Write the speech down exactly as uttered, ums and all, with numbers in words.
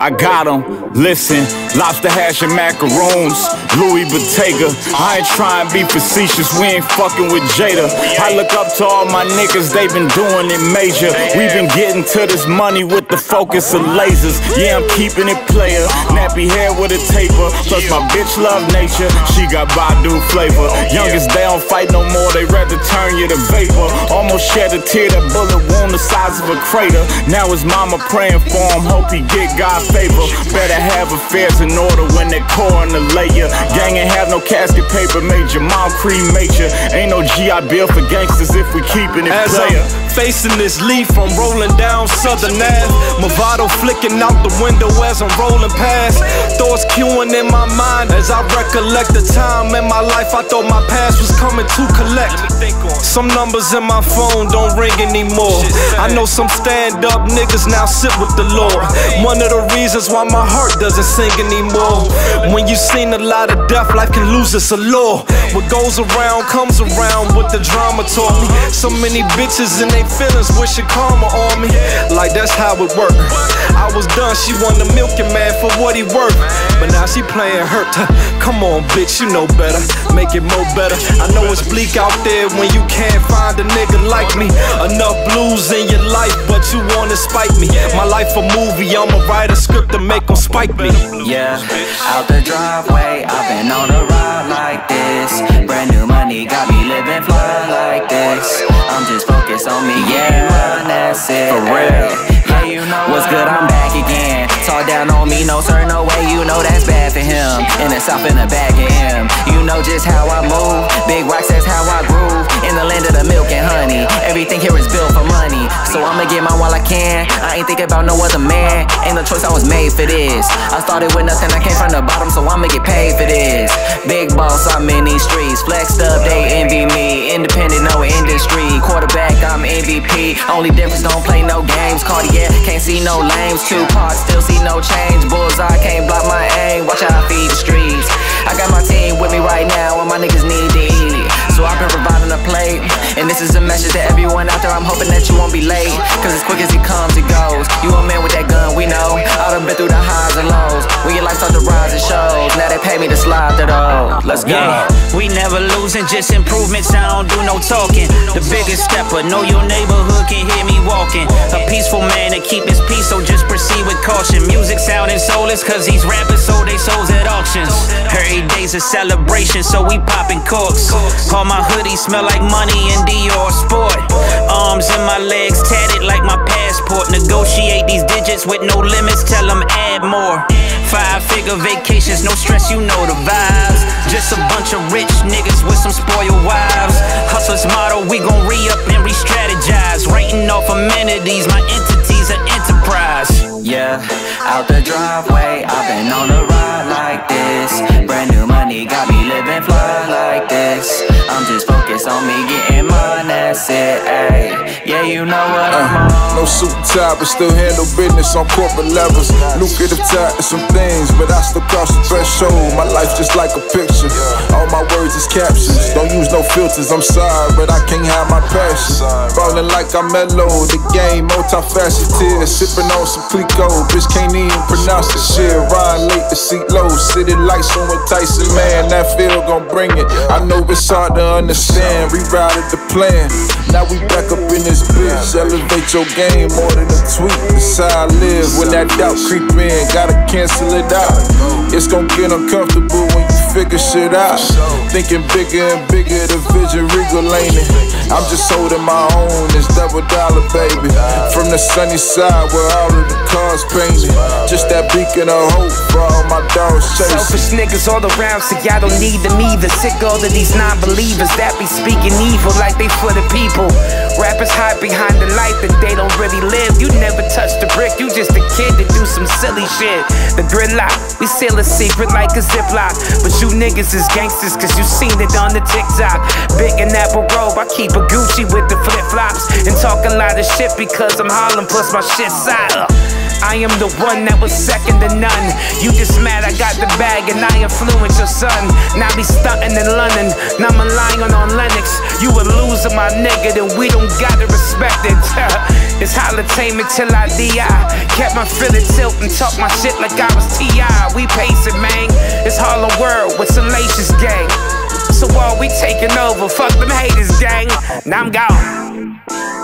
I got 'em. Listen, lobster hash and macaroons, Louis Bottega. I ain't trying to be facetious, we ain't fucking with Jada. I look up to all my niggas, they been doing it major. We been getting to this money with the focus of lasers. Yeah, I'm keeping it player, nappy hair with a taper. Plus my bitch love nature, she got Badu flavor. Youngest, they don't fight no more, they rather turn you to vapor. Almost shed a tear, that bullet wound the size of a crater. Now his mama praying for him, hope he get God favor. Better have affairs in order when they coroner lay ya. Gang ain't have no casket paper, made your mom cremate ya. Ain't no G I Bill for gangsters if we keeping it player. Facing this leaf, I'm rolling down Southern Ave. Movado flicking out the window as I'm rolling past. Thoughts queuing in my mind as I recollect the time in my life I thought my past was coming to collect. Some numbers in my phone don't ring anymore. I know some stand-up niggas now sit with the Lord. One of the reasons why my heart doesn't sing anymore. When you seen a lot of death, life can lose its allure. What goes around comes around, what the drama taught me. So many bitches and they feelings wishing karma on me. Like that's how it worked. I was done, she wanted to milk your man for what he worth. But now she playing hurt. Come on bitch, you know better, make it more better. I know it's bleak out there when you can't find a nigga like me. Enough blues in your life, but you wanna spite me. My life a movie, I'ma write a script to make them spike me. Yeah, out the driveway, I've been on a ride like this. Brand new money got me living fly like this. I'm just focused on me, yeah, that's it. For real, yeah, you know what's good, I'm back again. Talk down on me, no sir, no way, you know that's bad for him. In the south, in the bag of him. You know just how I move, big rocks, that's how I groove. In the land of the milk and honey, everything here is built for money. So I'ma get mine while I can, I ain't thinking about no other man. Ain't no choice, I was made for this. I started with nothing, I came from the bottom, so I'ma get paid for this. Big boss, I'm in these streets, flexed up, they envy me. Independent, no industry, quarterback, I'm M V P. Only difference, don't play no games. Cartier, can't see no lanes. Tupac, still see no change. Bullseye, can't block my aim. Watch how I feed the streets. I got my team with me right now, and my niggas need to eat. So I've been providing a plate, and this is a message to everyone out there. I'm hoping that you won't be late, cause as quick as it comes, it goes. You a man with that gun, we know. I done been through the highs and lows. When your life start to rise, it shows. Now they pay me to slide through those. Let's go. Yeah, we never losing, just improvements. I don't do no talking. The biggest stepper, know your neighborhood can hear me walking. A peaceful man to keep his peace, so just proceed with caution. Music sounding soulless, cause these rappers sold they souls at auctions. Every day's a celebration, so we popping corks. All my hoodies smell like money and Dior Sport. Arms and my legs tatted like my passport. Negotiate these digits with no limits, tell them add more. Five figure vacations, no stress, you know the vibes. Just a bunch of rich niggas with some spoiled wives. Hustler's motto, we gon' re-up and re-strategize. Writing off amenities, my entity's an enterprise. Yeah, out the driveway, I've been on a ride like this. Brand new money got me living fly like this. I'm just focused on me getting mine, that's it, ayy. Yeah, you know what I'm on. Uh, no suit and tie, but still handle business on corporate levels. Lucrative tied to some things, but I still cross the threshold. My life just like a picture, all my words is captions. Don't use no filters, I'm sorry, but I can't hide my passion. Ballin' like I'm mellow, the game multifaceted. Sippin' on some Clico, bitch can't even pronounce the shit. Ride late, the seat low, city lights on with Tyson, man, that feel gon' bring it. I know it's hard to understand, rerouted the plan. Now we back up in this bitch, elevate your game more than a tweet. That's how I live, when that doubt creep in, gotta cancel it out. It's gon' get uncomfortable when you figure shit out. Thinking bigger and bigger, the vision regal ain't it. I'm just holding my own, it's double dollar baby. From the sunny side where all of the cars painted. Just that beacon of hope for all my dogs chasing. Selfish niggas all around, so y'all don't need them either. Sick of all of these non-believers that be speaking evil like they for the people. Rappers hide behind the light that they don't really live. You never touched a brick, you just a kid to do some silly shit. The gridlock, we seal a secret like a ziplock. But you niggas is gangsters cause you seen it on the TikTok. Big and Apple robe, I keep a Gucci with the flip-flops. And talk a lot of shit because I'm Harlem plus my shit side. I am the one that was second to none. You just mad I got the bag and I influence your son. Now be stuntin' in London, now I'm relying on Lennox. You a loser, my nigga, then we don't gotta respect it. It's holitainment till I D I. Kept my feeling tilt and talk my shit like I was T I. We pacing, man. It's Harlem World with Salacious gang. So while we taking over, fuck them haters, gang. Now I'm gone.